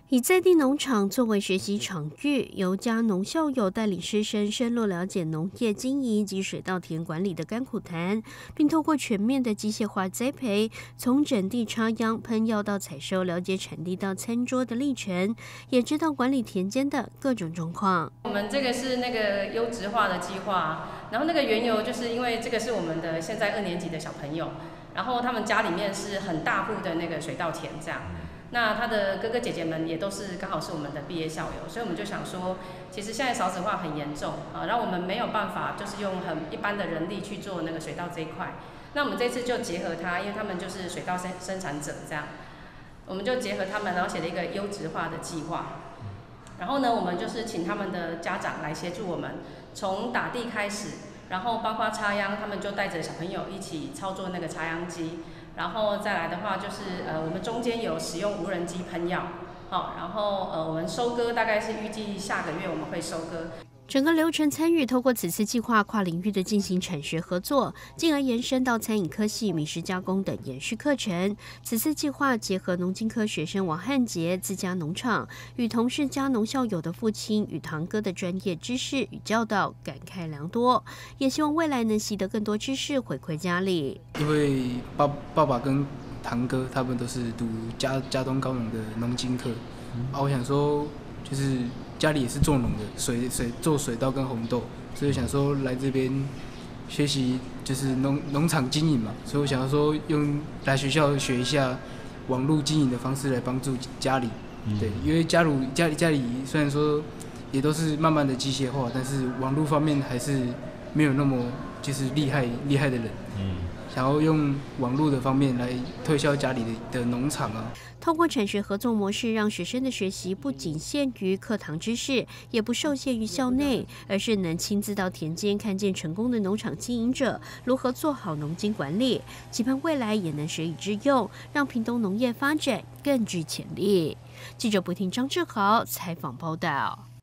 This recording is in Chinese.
以在地农场作为学习场域，由嘉农校友带领师生深入了解农业经营及水稻田管理的甘苦谈，并透过全面的机械化栽培，从整地插秧、喷药到采收，了解产地到餐桌的历程，也知道管理田间的各种状况。 我们这个是那个优质化的计划，然后那个缘由就是因为这个是我们的现在2年级的小朋友，然后他们家里面是很大户的那个水稻田这样。那他的哥哥姐姐们也都是刚好是我们的毕业校友，所以我们就想说，其实现在少子化很严重啊，然后我们没有办法就是用很一般的人力去做那个水稻这一块。那我们这次就结合他，因为他们就是水稻生产者这样，我们就结合他们，然后写了一个优质化的计划。然后呢，我们就是请他们的家长来协助我们，从打地开始，然后包括插秧，他们就带着小朋友一起操作那个插秧机。然后再来的话，就是我们中间有使用无人机喷药，好，然后我们收割大概是预计下个月我们会收割。 整个流程参与，透过此次计划跨领域的进行产学合作，进而延伸到餐饮科系、米食加工等延续课程。此次计划结合农经科学生王汉杰自家农场，与同是嘉农校友的父亲与堂哥的专业知识与教导，感慨良多。也希望未来能习得更多知识回馈家里。 因为爸爸跟堂哥他们都是读嘉东高农的农经科，我想说就是家里也是做农的，做水稻跟红豆，所以想说来这边学习就是农场经营嘛，所以我想要说用来学校学一下网络经营的方式来帮助家里。对，因为家里虽然说也都是慢慢的机械化，但是网络方面还是没有那么就是厉害的人。想要用网络的方面来推销家里的农场啊。 透过产学合作模式，让学生的学习不仅限于课堂知识，也不受限于校内，而是能亲自到田间看见成功的农场经营者如何做好农经管理，期盼未来也能学以致用，让屏东农业发展更具潜力。记者不听张志豪采访报道。